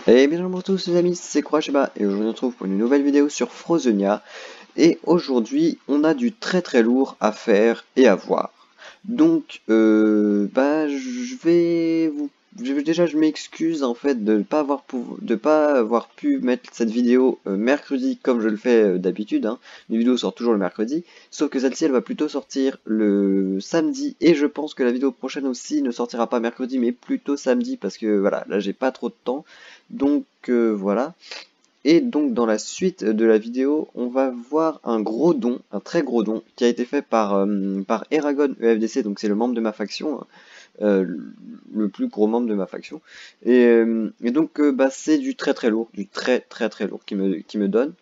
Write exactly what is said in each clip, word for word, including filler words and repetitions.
Et bien bonjour à tous les amis, c'est Kurashima et aujourd'hui on se retrouve pour une nouvelle vidéo sur Frozonia. Et aujourd'hui on a du très très lourd à faire et à voir. Donc euh, bah je vais vous je vais- déjà je m'excuse en fait de ne pas avoir pou- de pas avoir pu mettre cette vidéo euh, mercredi comme je le fais euh, d'habitude, hein. Une vidéo sort toujours le mercredi, sauf que celle-ci elle va plutôt sortir le samedi et je pense que la vidéo prochaine aussi ne sortira pas mercredi mais plutôt samedi parce que voilà, là j'ai pas trop de temps. Donc euh, voilà. Et donc dans la suite de la vidéo, on va voir un gros don, un très gros don, qui a été fait par, euh, par Eragon E F D C, donc c'est le membre de ma faction, hein, euh, le plus gros membre de ma faction. Et, euh, et donc euh, bah, c'est du très très lourd, du très très très lourd qui me, qui me donne.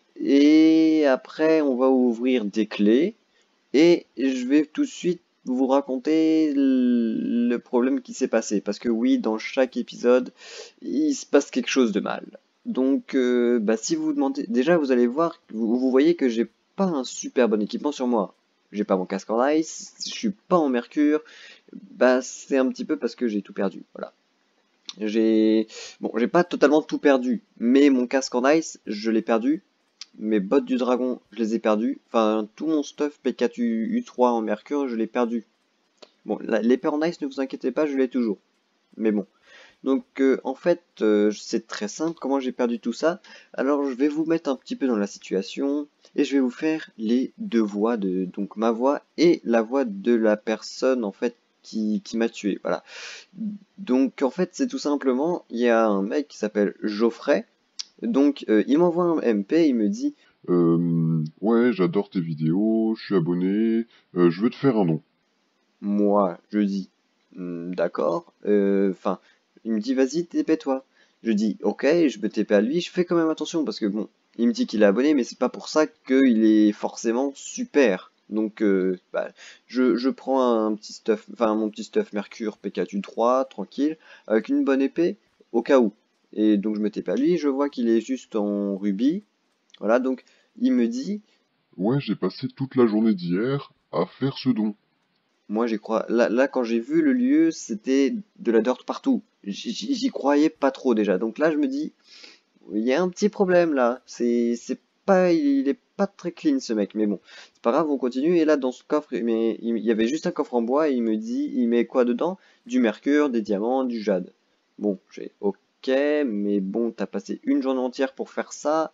Et après on va ouvrir des clés, et je vais tout de suite vous raconter le problème qui s'est passé. Parce que oui, dans chaque épisode, il se passe quelque chose de mal. Donc, euh, bah, si vous vous demandez, déjà vous allez voir, vous, vous voyez que j'ai pas un super bon équipement sur moi. J'ai pas mon casque en ice, je suis pas en mercure. Bah, c'est un petit peu parce que j'ai tout perdu. Voilà. J'ai, bon, j'ai pas totalement tout perdu, mais mon casque en ice, je l'ai perdu. Mes bottes du dragon, je les ai perdues. Enfin, tout mon stuff P quatre U trois en mercure, je l'ai perdu. Bon, l'épée en ice, ne vous inquiétez pas, je l'ai toujours. Mais bon. Donc, euh, en fait, euh, c'est très simple comment j'ai perdu tout ça. Alors, je vais vous mettre un petit peu dans la situation et je vais vous faire les deux voix de, donc ma voix et la voix de la personne en fait qui, qui m'a tué. Voilà. Donc, en fait, c'est tout simplement, il y a un mec qui s'appelle Geoffrey. Donc, euh, il m'envoie un M P, il me dit. Euh, ouais, j'adore tes vidéos, je suis abonné, euh, je veux te faire un don. Moi, je dis, hmm, d'accord. euh, Enfin, il me dit, vas-y, T P-toi. Je dis, ok, je me T P à lui. Je fais quand même attention parce que bon, il me dit qu'il est abonné, mais c'est pas pour ça qu'il est forcément super. Donc, euh, bah, je, je prends un petit stuff, enfin mon petit stuff Mercure P quatre U trois, tranquille, avec une bonne épée, au cas où. Et donc je me T P à lui, je vois qu'il est juste en rubis. Voilà, donc il me dit. Ouais, j'ai passé toute la journée d'hier à faire ce don. Moi, j'y crois. Là, là, quand j'ai vu le lieu, c'était de la dirt partout. J'y j'y- j'y croyais pas trop déjà. Donc là, je me dis, il y a un petit problème là. C'est, c'est pas, il est pas très clean ce mec. Mais bon, c'est pas grave, on continue. Et là, dans ce coffre, il met- il y avait juste un coffre en bois et il me dit, il met quoi dedans? Du mercure, des diamants, du jade. Bon, j'ai ok, mais bon, t'as passé une journée entière pour faire ça.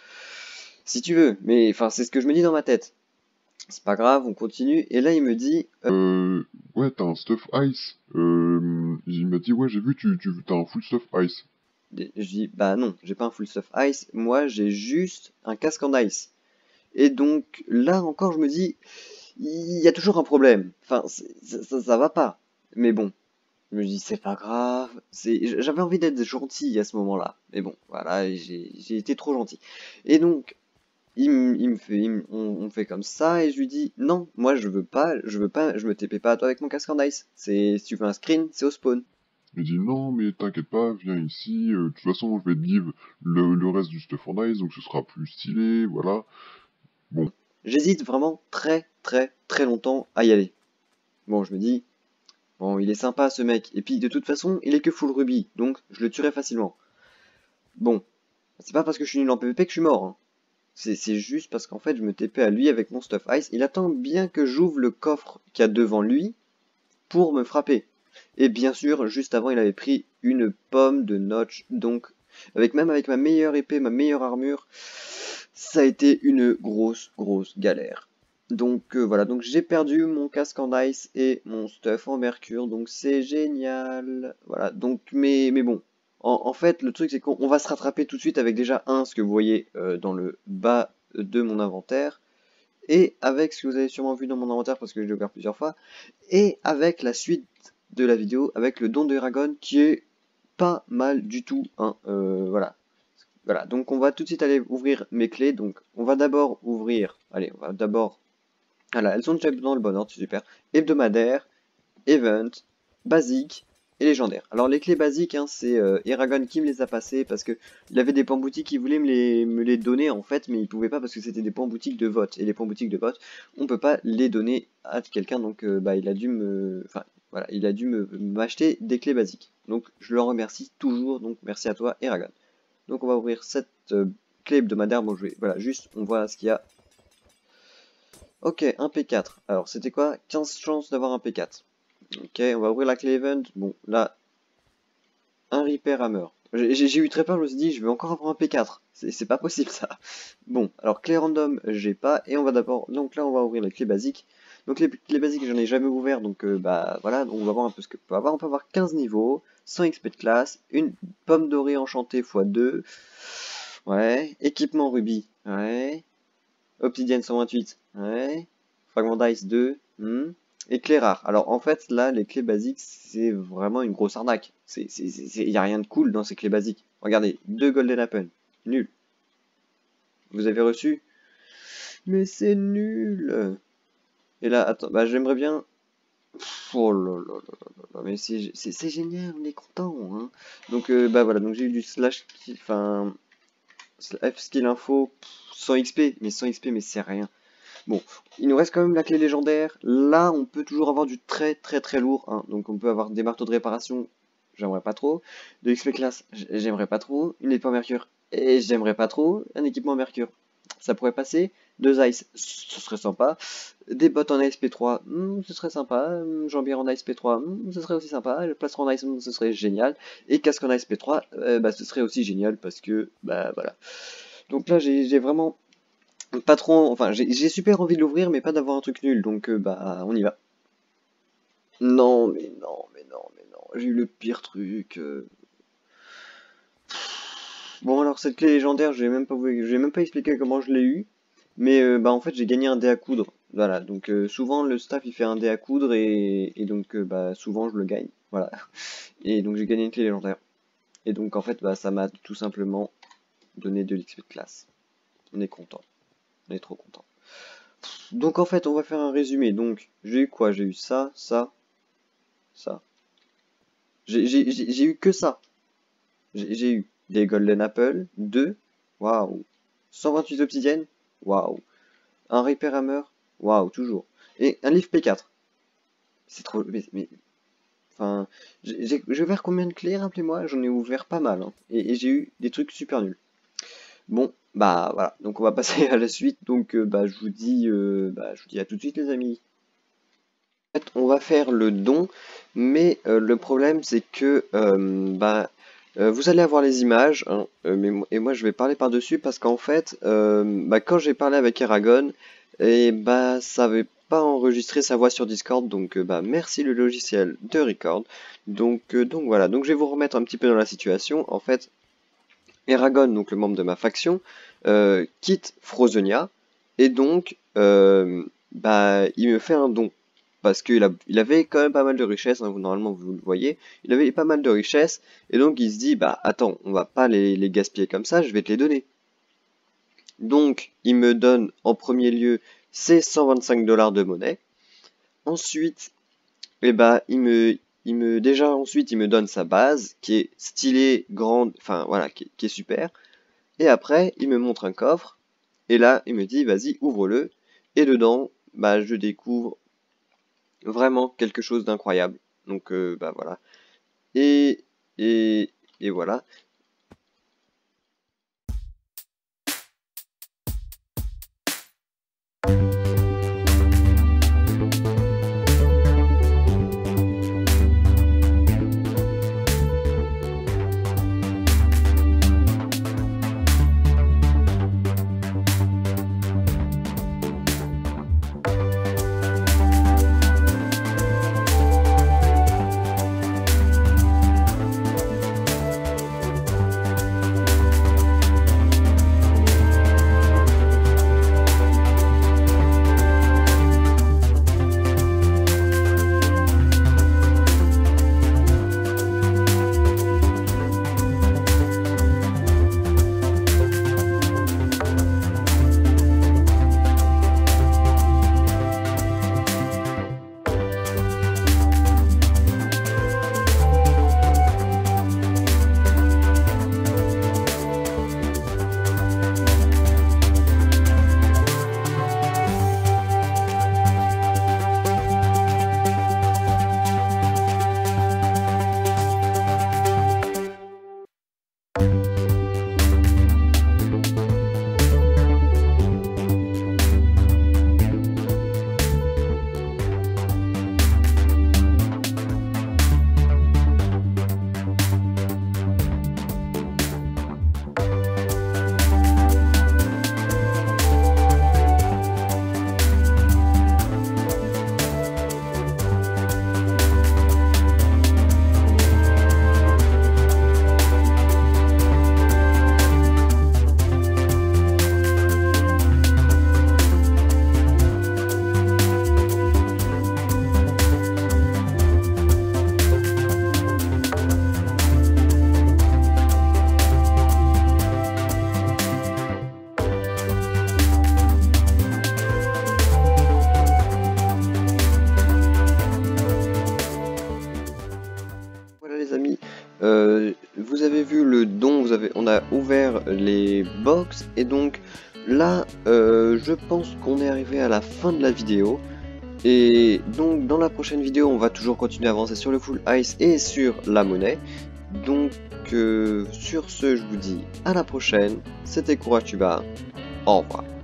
Si tu veux. Mais enfin, c'est ce que je me dis dans ma tête. C'est pas grave, on continue. Et là, il me dit, Euh, ouais, t'as un stuff ice. Euh, il m'a dit, ouais, j'ai vu, tu, tu t'as un full stuff ice. Des- Je dis, bah non, j'ai pas un full stuff ice, moi j'ai juste un casque en ice. Et donc là encore, je me dis, il y a toujours un problème. Enfin, c'est- ça, ça, ça va pas. Mais bon, je me dis, c'est pas grave. C'est, j'avais envie d'être gentil à ce moment-là. Mais bon, voilà, j'ai, j'ai été trop gentil. Et donc, il, me il me fait, il me- on, on fait comme ça, et je lui dis, non, moi je veux pas, je veux pas, je me T P pas à toi avec mon casque en ice. C'est, si tu veux un screen, c'est au spawn. Il dit, non, mais t'inquiète pas, viens ici, euh, de toute façon, je vais te give le, le reste du stuff en ice, donc ce sera plus stylé, voilà. Bon, J'hésite vraiment très, très, très longtemps à y aller. Bon, je me dis, bon, il est sympa ce mec. Et puis de toute façon, il est que full rubis, donc je le tuerai facilement. Bon, c'est pas parce que je suis nul en P V P que je suis mort, hein. C'est c'est juste parce qu'en fait, je me T P à lui avec mon stuff ice. Il attend bien que j'ouvre le coffre qu'il y a devant lui pour me frapper. Et bien sûr, juste avant, il avait pris une pomme de notch. Donc, avec même avec ma meilleure épée, ma meilleure armure, ça a été une grosse, grosse galère. Donc euh, voilà, donc j'ai perdu mon casque en ice et mon stuff en mercure, donc c'est génial. Voilà, donc mais, mais bon, en, en fait le truc c'est qu'on on va se rattraper tout de suite avec déjà un, ce que vous voyez euh, dans le bas de mon inventaire, et avec ce que vous avez sûrement vu dans mon inventaire parce que je l'ai ouvert plusieurs fois, et avec la suite de la vidéo, avec le don de Eragon qui est pas mal du tout, hein, euh, voilà. Voilà, donc on va tout de suite aller ouvrir mes clés. Donc on va d'abord ouvrir, allez, on va d'abord, voilà, elles sont déjà dans le bon ordre, c'est super. Hebdomadaire, event, basique et légendaire. Alors les clés basiques, hein, c'est euh, Eragon qui me les a passées parce que il avait des points boutiques qui voulait me les, me les donner en fait, mais il pouvait pas parce que c'était des points boutiques de vote. Et les points boutiques de vote, on peut pas les donner à quelqu'un, donc euh, bah il a dû me, enfin voilà, il a dû me m'acheter des clés basiques. Donc je le remercie toujours, donc merci à toi Eragon. Donc on va ouvrir cette euh, clé hebdomadaire, bon je vais, voilà, juste on voit ce qu'il y a. Ok, un P quatre, alors c'était quoi? quinze chances d'avoir un P quatre. Ok, on va ouvrir la clé event, bon là, un Repair Hammer. J'ai eu très peur, je me suis dit, je vais encore avoir un P quatre. C'est pas possible ça. Bon, alors clé random, j'ai pas. Et on va d'abord. Donc là, on va ouvrir les clés basiques. Donc les clés basiques, j'en ai jamais ouvert. Donc euh, bah voilà, on va voir un peu ce qu'on peut avoir. On peut avoir quinze niveaux, cent X P de classe, une pomme dorée enchantée fois deux. Ouais. Équipement rubis. Ouais. Obsidienne cent vingt-huit. Ouais. Fragment d'ice deux. Hmm. Et clés rares. Alors en fait là les clés basiques c'est vraiment une grosse arnaque. Il n'y a rien de cool dans ces clés basiques. Regardez, deux golden apple. Nul. Vous avez reçu? Mais c'est nul. Et là, attends, bah j'aimerais bien... Oh là là là là là, mais c'est génial, on est content. Hein. Donc euh, bah voilà, donc j'ai eu du slash, enfin... F skill info, cent X P, mais cent X P mais c'est rien. Bon, il nous reste quand même la clé légendaire. Là, on peut toujours avoir du très très très lourd. Hein. Donc on peut avoir des marteaux de réparation, j'aimerais pas trop. De X P classe, j'aimerais pas trop. Une épée en mercure, et j'aimerais pas trop. Un équipement en mercure, ça pourrait passer. Deux ice, ce serait sympa. Des bottes en A S P trois, hmm, ce serait sympa. Jambière en A S P trois, hmm, ce serait aussi sympa. Le plastron en ice, hmm, ce serait génial. Et casque en A S P trois, euh, bah, ce serait aussi génial parce que, bah voilà. Donc là, j'ai vraiment... Pas trop, enfin j'ai super envie de l'ouvrir mais pas d'avoir un truc nul donc euh, bah on y va. Non mais non mais non mais non, j'ai eu le pire truc. Euh... Bon alors cette clé légendaire j'ai même pas j'ai même pas expliqué comment je l'ai eu, mais euh, bah en fait j'ai gagné un dé à coudre. Voilà donc euh, souvent le staff il fait un dé à coudre et, et donc euh, bah souvent je le gagne. Voilà et donc j'ai gagné une clé légendaire et donc en fait bah ça m'a tout simplement donné de l'X P de classe. On est content. On est trop content. Donc en fait on va faire un résumé. Donc j'ai eu quoi? J'ai eu ça, ça, ça. J'ai eu que ça. J'ai eu des Golden Apple, deux, waouh. cent vingt-huit obsidiennes, waouh. Un Repair Hammer, waouh, toujours. Et un Leaf P quatre. C'est trop... Mais... mais enfin... J'ai ouvert combien de clés, rappelez-moi? J'en ai ouvert pas mal. Hein. Et, et j'ai eu des trucs super nuls. Bon, bah voilà, donc on va passer à la suite, donc euh, bah je vous dis euh, bah je vous dis à tout de suite les amis. En fait, on va faire le don, mais euh, le problème c'est que euh, bah euh, vous allez avoir les images, hein, euh, mais, et moi je vais parler par-dessus parce qu'en fait, euh, bah, quand j'ai parlé avec Eragon, et bah ça avait pas enregistré sa voix sur Discord, donc euh, bah merci le logiciel de Record. Donc, euh, donc voilà, donc je vais vous remettre un petit peu dans la situation, en fait. Eragon, donc le membre de ma faction, euh, quitte Frozonia, et donc euh, bah, il me fait un don. Parce qu'il il avait quand même pas mal de richesses, hein, normalement vous le voyez, il avait pas mal de richesses, et donc il se dit, bah attends, on va pas les, les gaspiller comme ça, je vais te les donner. Donc il me donne en premier lieu ses cent vingt-cinq dollars de monnaie, ensuite, eh bah, il me... Il me, déjà ensuite il me donne sa base qui est stylée, grande, enfin voilà, qui, qui est super. Et après il me montre un coffre et là il me dit vas-y ouvre-le. Et dedans bah je découvre vraiment quelque chose d'incroyable. Donc euh, bah voilà. Et, et, et voilà. les box. Et donc là, euh, je pense qu'on est arrivé à la fin de la vidéo. Et donc dans la prochaine vidéo, on va toujours continuer à avancer sur le full ice et sur la monnaie. Donc euh, sur ce, je vous dis à la prochaine. C'était Kuratuba. Au revoir.